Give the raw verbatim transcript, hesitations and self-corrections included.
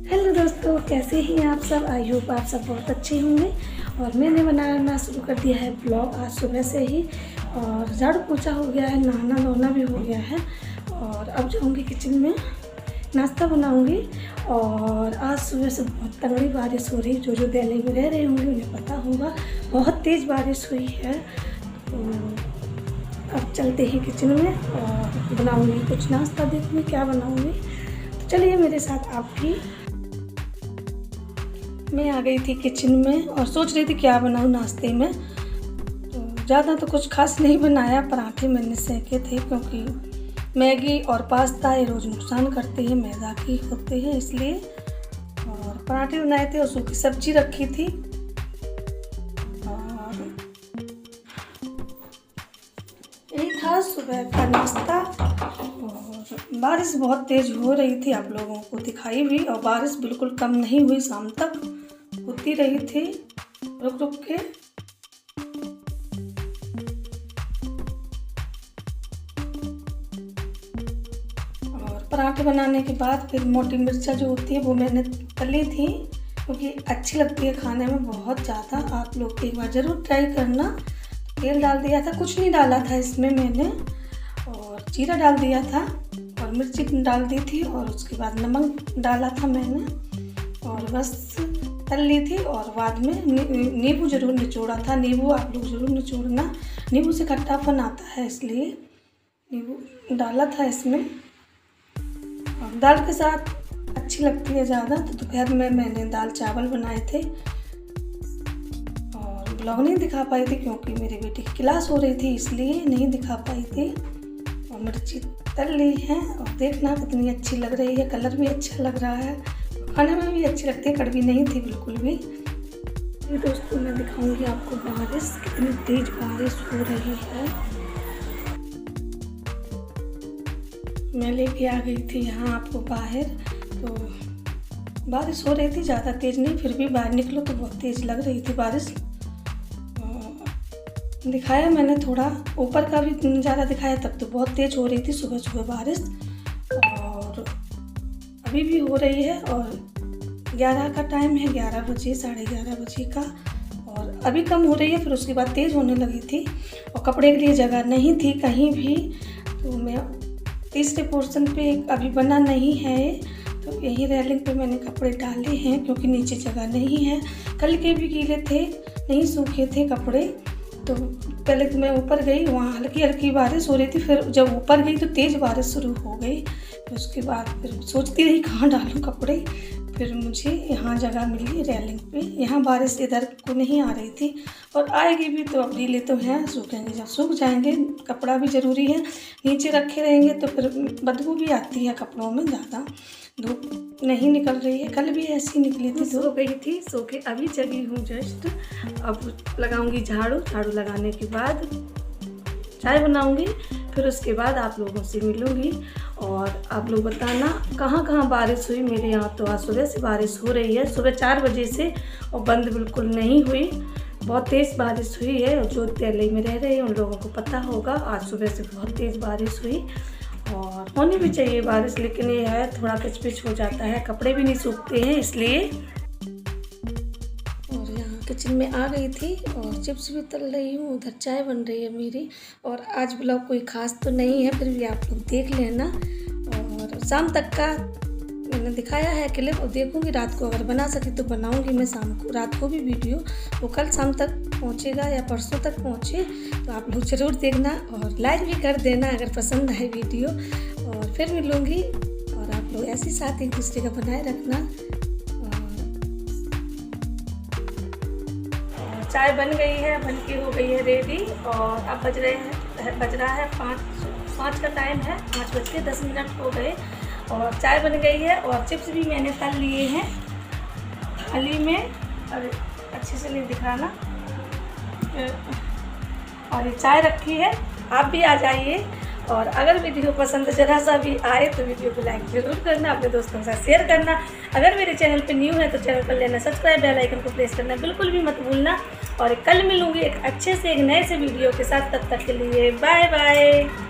Hello दोस्तों, कैसे हैं आप सब। आई होप आप सब बहुत अच्छे होंगे। और मैंने बनाना शुरू कर दिया है ब्लॉग आज सुबह से ही। और झाड़ू पोछा हो गया है, नहाना धोना भी हो गया है। और अब जाऊंगी किचन में, नाश्ता बनाऊंगी। और आज सुबह से बहुत तगड़ी बारिश हो रही है। जो जो दिल्ली में रह रहे होंगे उन्हें पता होगा, बहुत तेज़ बारिश हुई है। तो अब चलते हैं किचन में और बनाऊंगी कुछ नाश्ता। देखूँगी क्या बनाऊंगी, तो चलिए मेरे साथ आप भी। मैं आ गई थी किचन में और सोच रही थी क्या बनाऊँ नाश्ते में। तो ज़्यादा तो कुछ खास नहीं बनाया। पराठे मैंने सेके थे, क्योंकि मैगी और पास्ता ये रोज़ नुकसान करते हैं, मैदा के होते हैं इसलिए। और पराठे बनाए थे और सूखी सब्जी रखी थी। और यही था सुबह का नाश्ता। और बारिश बहुत तेज़ हो रही थी, आप लोगों को दिखाई भी। और बारिश बिल्कुल कम नहीं हुई, शाम तक होती रही थी रुक रुक के। और पराठे बनाने के बाद फिर मोटी मिर्चा जो होती है वो मैंने तली थी, क्योंकि अच्छी लगती है खाने में बहुत ज़्यादा। आप लोग एक बार ज़रूर ट्राई करना। तेल डाल दिया था, कुछ नहीं डाला था इसमें मैंने। और जीरा डाल दिया था और मिर्ची डाल दी थी। और उसके बाद नमक डाला था मैंने और बस तल ली थी। और बाद में नींबू ज़रूर निचोड़ा था। नींबू आप लोग ज़रूर निचोड़ना, नींबू से खट्टापन आता है, इसलिए नींबू डाला था इसमें। और दाल के साथ अच्छी लगती है ज़्यादा। तो दोपहर में मैंने दाल चावल बनाए थे और ब्लॉग नहीं दिखा पाई थी, क्योंकि मेरी बेटी की क्लास हो रही थी, इसलिए नहीं दिखा पाई थी। और मिर्ची तल ली है और देखना कितनी अच्छी लग रही है, कलर भी अच्छा लग रहा है, खाने में भी अच्छी लगती है, कड़वी नहीं थी बिल्कुल भी। ये दोस्तों मैं दिखाऊंगी आपको बारिश, कितनी तेज बारिश हो रही है। मैं लेके आ गई थी यहाँ आपको बाहर। तो बारिश हो रही थी, ज़्यादा तेज़ नहीं, फिर भी बाहर निकलो तो बहुत तेज़ लग रही थी बारिश। दिखाया मैंने थोड़ा ऊपर का भी ज़्यादा दिखाया, तब तो बहुत तेज़ हो रही थी सुबह सुबह बारिश। और अभी भी हो रही है। और ग्यारह का टाइम है, ग्यारह बजे साढ़े ग्यारह बजे का। और अभी कम हो रही है, फिर उसके बाद तेज़ होने लगी थी। और कपड़े के लिए जगह नहीं थी कहीं भी, तो मैं तीसरे पोर्शन पे अभी बना नहीं है, तो यही रेलिंग पे मैंने कपड़े डाले हैं, क्योंकि नीचे जगह नहीं है। कल के भी गीले थे, नहीं सूखे थे कपड़े। तो पहले तो मैं ऊपर गई, वहाँ हल्की हल्की बारिश हो रही थी। फिर जब ऊपर गई तो तेज़ बारिश शुरू हो गई। तो उसके बाद फिर सोचती रही कहाँ डालूँ कपड़े। फिर मुझे यहाँ जगह मिली रेलिंग पे। यहाँ बारिश इधर को नहीं आ रही थी, और आएगी भी तो अब गीले तो हैं, सूखेंगे जब सूख जाएंगे। कपड़ा भी ज़रूरी है, नीचे रखे रहेंगे तो फिर बदबू भी आती है कपड़ों में, ज़्यादा धूप नहीं निकल रही है। कल भी ऐसी निकली थी, सो गई थी, सो के अभी जगी हूँ जस्ट। अब लगाऊंगी झाड़ू। झाड़ू लगाने के बाद चाय बनाऊंगी, फिर उसके बाद आप लोगों से मिलूंगी। और आप लोग बताना कहाँ कहाँ बारिश हुई। मेरे यहाँ तो आज सुबह से बारिश हो रही है, सुबह चार बजे से, और बंद बिल्कुल नहीं हुई। बहुत तेज़ बारिश हुई है, और जो दिल्ली में रह रहे हैं उन लोगों को पता होगा, आज सुबह से बहुत तेज़ बारिश हुई। और होनी भी चाहिए बारिश, लेकिन ये है थोड़ा किचपिच हो जाता है, कपड़े भी नहीं सूखते हैं इसलिए। और यहाँ किचन में आ गई थी और चिप्स भी तल रही हूँ, उधर चाय बन रही है मेरी। और आज ब्लॉग कोई ख़ास तो नहीं है, फिर भी आप लोग देख लेना। और शाम तक का मैंने दिखाया है क्लिप, और देखूँगी रात को अगर बना सकी तो बनाऊँगी मैं शाम को, रात को भी वीडियो। वो कल शाम तक पहुँचेगा या परसों तक पहुँचे, तो आप लोग ज़रूर देखना और लाइक भी कर देना अगर पसंद आए वीडियो। और फिर मिलूँगी, और आप लोग ऐसे साथ एक दूसरे का बनाए रखना। और चाय बन गई है, बन के हो गई है रेडी। और अब बज रहे हैं बज रहा है पाँच पाँच का टाइम है, पाँच बज के दस मिनट हो गए। और चाय बन गई है, और चिप्स भी मैंने तल लिए हैं थाली में। और अच्छे से नहीं दिखाना। और ये चाय रखी है, आप भी आ जाइए। और अगर वीडियो पसंद ज़रा सा भी आए तो वीडियो को लाइक ज़रूर करना, अपने दोस्तों के साथ शेयर करना। अगर मेरे चैनल पे न्यू है तो चैनल पर लेना सब्सक्राइब, बेल आइकन को प्रेस करना बिल्कुल भी मत भूलना। और कल मिलूँगी एक अच्छे से एक नए से वीडियो के साथ, तब तक के लिए बाय बाय।